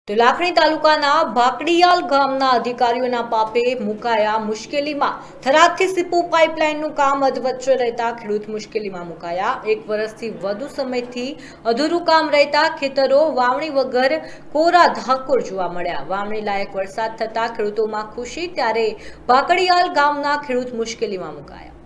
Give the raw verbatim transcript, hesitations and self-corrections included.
તો લાખણી તાલુકાના ભાકડીયાલ ગામના અધિકારીઓના પાપે મુકાયા મુશ્કેલીમાં થરાદથી સીપુ પાઇપલાઇનનું કામ અધવચ્ચે રહેતા ખેડૂત મુશ્કેલીમાં મુકાયા। એક વર્ષથી વધુ સમયથી અધૂરું કામ રહેતા ખેતરો વાવણી વગર કોરા ધાકોર જોવા મળ્યા। વાવણી લાયક વરસાદ થતા ખેડૂતોમાં ખુશી, ત્યારે ભાકડીયાલ ગામના ખેડૂત મુશ્કેલીમાં મુકાયા।